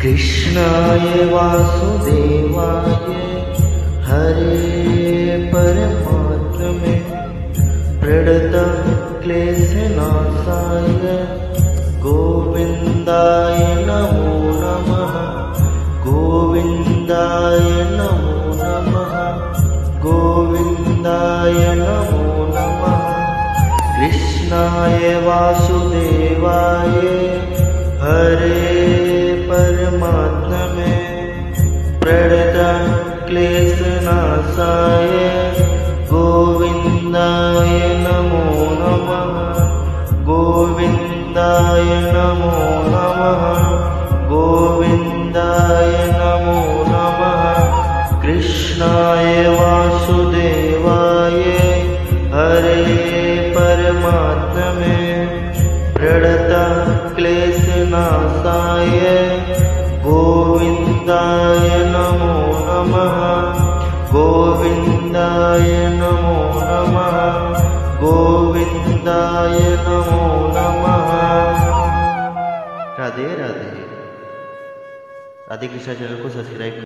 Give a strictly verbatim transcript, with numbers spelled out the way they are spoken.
कृष्णाय वासुदेवाय हरे परमात्मने प्रणतक्लेशनाशाय गोविन्दाय नमो नमः। गोविन्दाय नमो नमः। गोविन्दाय नमो नमः। कृष्णाय वासुदेवाय हरे परमात्मने प्रणतक्लेशनाशाय गोविन्दाय नमो नमः। गोविन्दाय नमो नमः। गोविन्दाय नमो नमः। कृष्णाय वासुदेवाय हरे परमात्मने प्रणतक्लेशनाशाय गोविन्दाय नमो नमः। गोविन्दाय नमो नमः। गोविन्दाय नमो नमः। राधे राधे। राधे कृष्णा चैनल को सब्सक्राइब